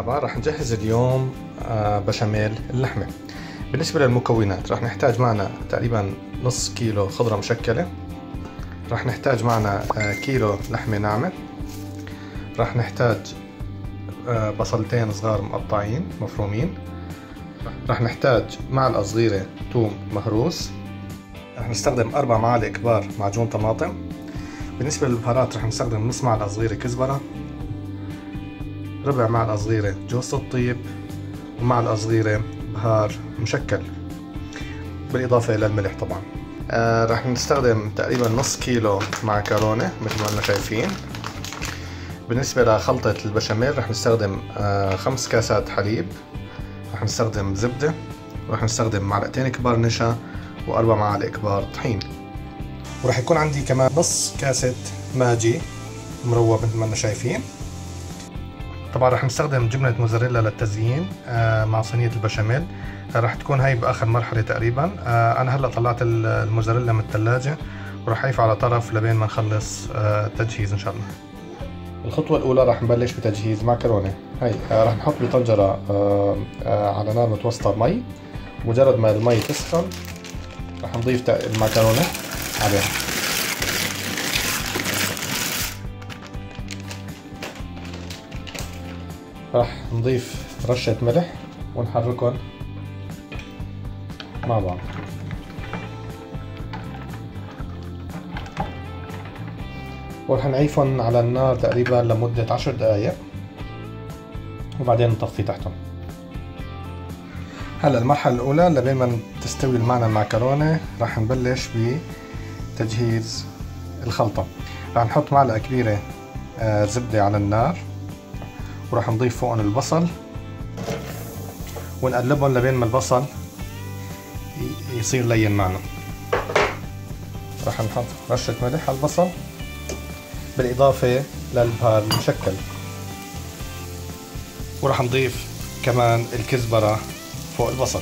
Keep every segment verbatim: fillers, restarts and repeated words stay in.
مرحبا. رح نجهز اليوم بشاميل اللحمة. بالنسبة للمكونات رح نحتاج معنا تقريبا نص كيلو خضرة مشكلة، رح نحتاج معنا كيلو لحمة ناعمة، رح نحتاج بصلتين صغار مقطعين مفرومين، رح نحتاج معلقة صغيرة ثوم مهروس، رح نستخدم أربع معالق كبار معجون طماطم. بالنسبة للبهارات رح نستخدم نص معلقة صغيرة كزبرة، ربع معلقة صغيرة جوز الطيب، ومعلقة صغيرة بهار مشكل، بالإضافة إلى الملح طبعا. آه رح نستخدم تقريبا نص كيلو معكرونة مثل ما احنا شايفين. بالنسبة لخلطة البشاميل رح نستخدم آه خمس كاسات حليب، رح نستخدم زبدة، ورح نستخدم معلقتين كبار نشا وأربع معالق كبار طحين، ورح يكون عندي كمان نص كاسة ماجي مروب مثل ما احنا شايفين. طبعا رح نستخدم جبنة موزاريلا للتزيين آه مع صينية البشاميل. آه رح تكون هاي بآخر مرحلة تقريبا. آه أنا هلأ طلعت الموزاريلا من الثلاجة ورح أضيفها على طرف لبين ما نخلص آه التجهيز إن شاء الله. الخطوة الأولى رح نبلش بتجهيز معكرونة. هاي آه رح نحط بطنجرة آه آه على نار متوسطة مي. مجرد ما المي تسخن رح نضيف المعكرونة عليها. راح نضيف رشة ملح ونحركهم مع بعض. ورح نعيفهم على النار تقريبا لمدة عشر دقايق وبعدين نطفي تحتهم. هلا المرحلة الأولى لبين ما تستوي معنا المعكرونة راح نبلش بتجهيز الخلطة. راح نحط معلقة كبيرة زبدة على النار، وراح نضيف فوقهم البصل ونقلبهم لبين ما البصل يصير لين معنا. راح نحط رشة ملح على البصل بالإضافة للبهار المشكل، وراح نضيف كمان الكزبرة فوق البصل.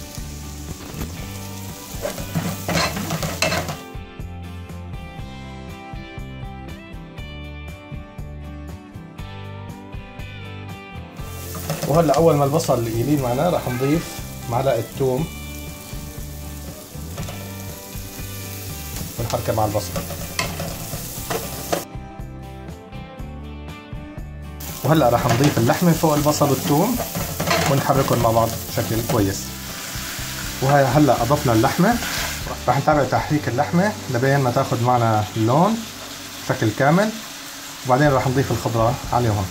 وهلا اول ما البصل يلين معنا راح نضيف معلقه ثوم ونحركها مع البصل. وهلا راح نضيف اللحمه فوق البصل والثوم ونحركهم مع بعض بشكل كويس. وهي هلا اضفنا اللحمه، راح نتابع تحريك اللحمه لبين ما تاخذ معنا اللون بشكل كامل، وبعدين راح نضيف الخضره عليهم.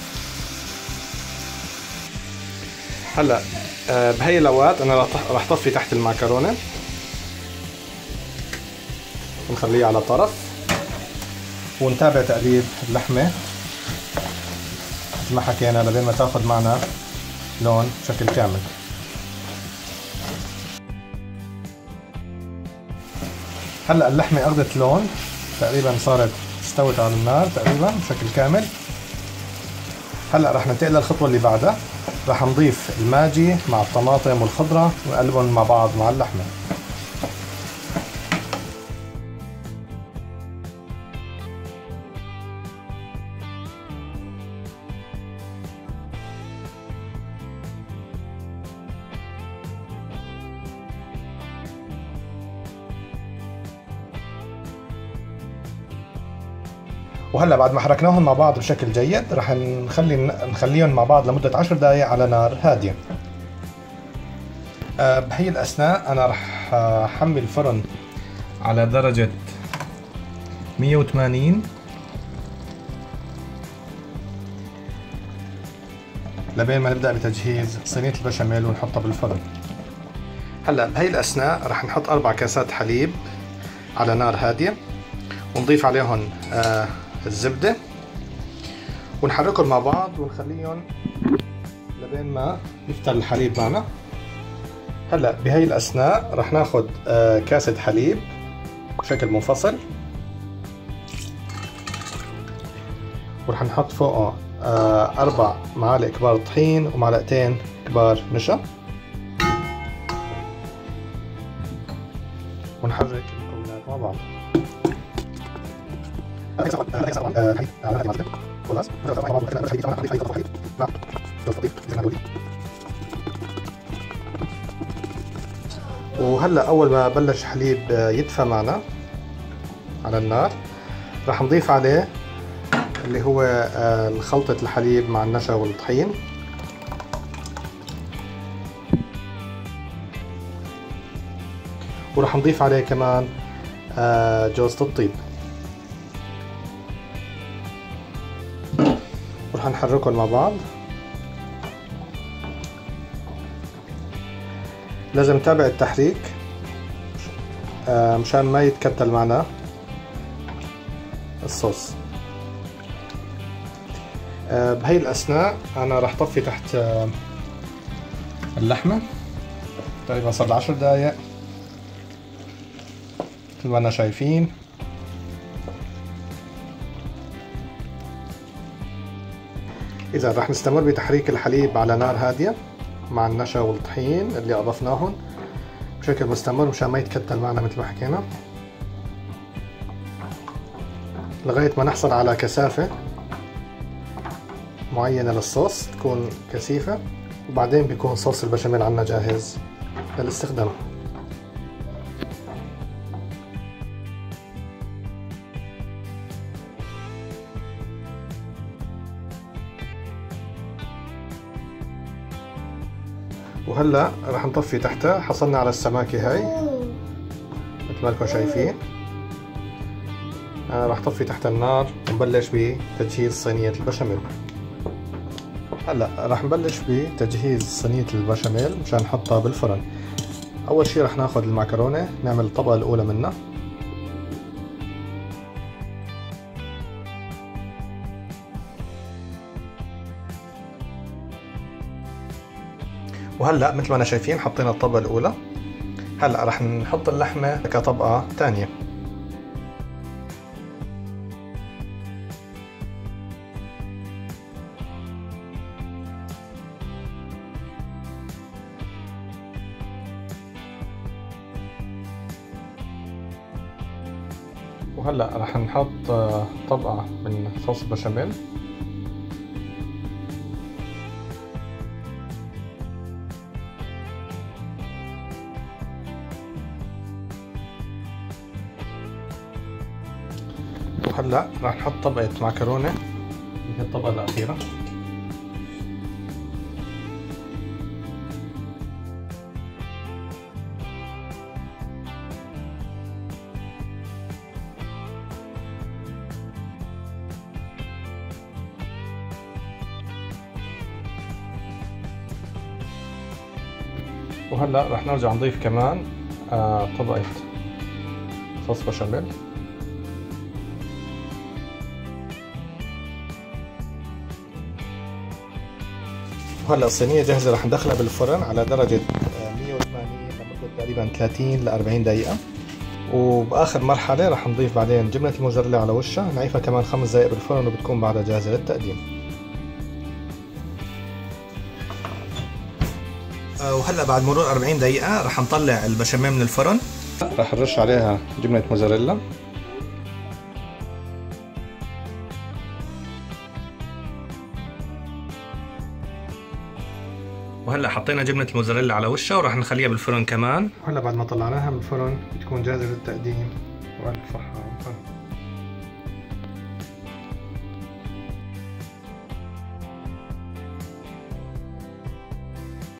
هلا بهي الاوقات انا راح طفي تحت المعكرونه ونخليها على طرف، ونتابع تقليب اللحمه مثل ما حكينا لبين ما تاخذ معنا لون بشكل كامل. هلا اللحمه اخذت لون تقريبا، صارت استوت على النار تقريبا بشكل كامل. هلا راح ننتقل للخطوه اللي بعدها، راح نضيف الماجي مع الطماطم والخضرة ونقلبهم مع بعض مع اللحمة. وهلا بعد ما حركناهم مع بعض بشكل جيد راح نخلي نخليهم مع بعض لمدة عشر دقائق على نار هادية. أه بهي الأثناء أنا راح أحمل الفرن على درجة مية وثمانين لبين ما نبدأ بتجهيز صينية البشاميل ونحطها بالفرن. هلا بهي الأثناء راح نحط أربع كاسات حليب على نار هادية، ونضيف عليهم أه الزبدة ونحركهم مع بعض ونخليهم لبين ما يفتر الحليب معنا. هلا بهي الأثناء رح ناخد كاسة حليب بشكل منفصل، ورح نحط فوقه أربع معالق كبار طحين ومعلقتين كبار نشا، ونحرك المكونات مع بعض. خلاص وهلا اول ما بلش حليب يدفى معنا على النار راح نضيف عليه اللي هو خلطة الحليب مع النشا والطحين. وراح نضيف عليه كمان جوزة الطيب، وراح نحركهم مع بعض. لازم نتابع التحريك مشان ما يتكتل معنا الصوص. بهي الأثناء أنا راح طفي تحت اللحمة. تقريبا صار لها عشر دقايق مثل ما أنا شايفين. إذا راح نستمر بتحريك الحليب على نار هادية مع النشا والطحين اللي أضفناهم بشكل مستمر مشان ما يتكتل معنا مثل ما حكينا، لغاية ما نحصل على كثافة معينة للصوص تكون كثيفة، وبعدين بيكون صوص البشاميل عنا جاهز للاستخدام. وهلا راح نطفي تحتها. حصلنا على السماكة هاي مثل ما لكم شايفين. آه راح طفي تحت النار ونبلش بتجهيز صينية البشاميل. هلا راح نبلش بتجهيز صينية البشاميل مشان نحطها بالفرن. أول شي راح ناخذ المعكرونة نعمل الطبقة الأولى منها. وهلا مثل ما أنا شايفين حطينا الطبقة الأولى. هلا راح نحط اللحمة كطبقة ثانية. وهلا راح نحط طبقة من صوص البشاميل. وهلا راح نحط طبقة معكرونة اللي هي الطبقة الأخيرة. وهلا راح نرجع نضيف كمان آه طبقة صوص بشاميل. وهلا الصينية جاهزة. راح ندخلها بالفرن على درجة مية وثمانين لمدة تقريبا ثلاثين ل أربعين دقيقة. وبآخر مرحلة راح نضيف بعدين جبنة الموزاريلا على وشها، نعيفها كمان خمس دقائق بالفرن وبتكون بعدها جاهزة للتقديم. وهلا بعد مرور أربعين دقيقة راح نطلع البشاميل من الفرن. راح نرش عليها جبنة موزاريلا. وهلا حطينا جبنة الموزاريلا على وشها وراح نخليها بالفرن كمان. وهلا بعد ما طلعناها من الفرن بتكون جاهزة للتقديم. وألف صحة.